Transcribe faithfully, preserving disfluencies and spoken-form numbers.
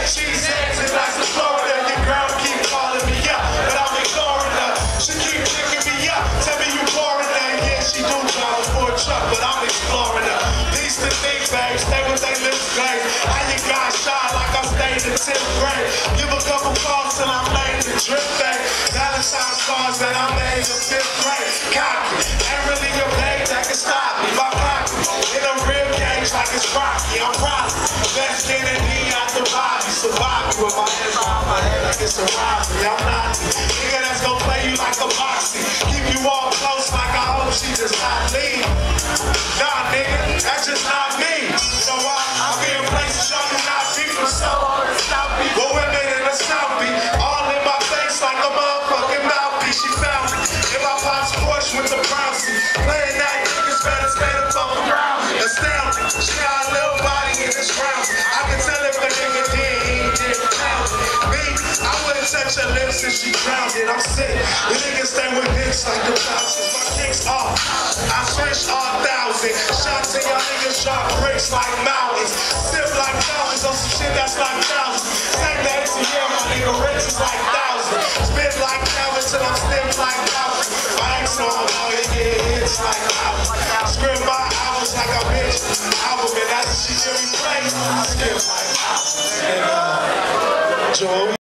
She's dancing like the Florida. Your girl keep calling me up, but I'm ignoring her. She keep picking me up. Tell me you boring her. Yeah, she do drive for a truck, but I'm exploring her. These the things, babe. Stay with they lips, babe. How you guys shine like I stayed in tenth grade. Give a couple calls till I'm laying the drip, babe. Valentine's cards that I made in fifth grade. Cocky. Ain't really a babe that can stop me. My pocket in a real cage like it's Rocky. I'm Rocky. Best in and D out the body. Survive me with my hands behind my head like it's a robbery. I'm not the nigga that's gonna play you like a boxy. Keep you all close like I hope she does not leave. Nah, nigga, that's just not me. You know why? I be in places y'all do not be from so but women in the South be all in my face like a motherfucking mouthpiece. She found me in my pop's Porsche with the Brownsy. Playing that niggas better stay the fuck around me. Astounding. She got a little body in this round. I can tell if the nigga did, he did pound me. I wouldn't touch her lips if she drowned it. I'm sick. The niggas stay with dicks like the bouncers. My kicks off. I switch all thousand. Shots in y'all niggas drop bricks like mountains. Sip like mountains on some shit that's like thousands. Same day to year, my nigga rich is like thousands. Spit like Calvin till I'm stiff like thousands. My ex on my dog, it get hits like thousands. Script my hours like a bitch. Album, and that's what she give me praise. I skip like thousands. Joe.